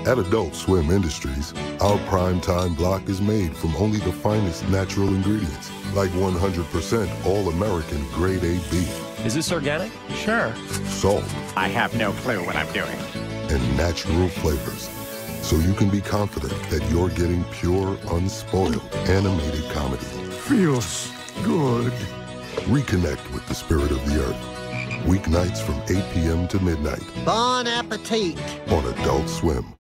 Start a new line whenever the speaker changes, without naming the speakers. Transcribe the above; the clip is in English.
At Adult Swim Industries, our primetime block is made from only the finest natural ingredients, like 100% all-American grade A beef.
Is this organic? Sure.
Salt.
I have no clue what I'm doing.
And natural flavors, so you can be confident that you're getting pure, unspoiled, animated comedy.
Feels good.
Reconnect with the spirit of the earth. Weeknights from 8 p.m. to midnight
Bon appetit.
on Adult Swim.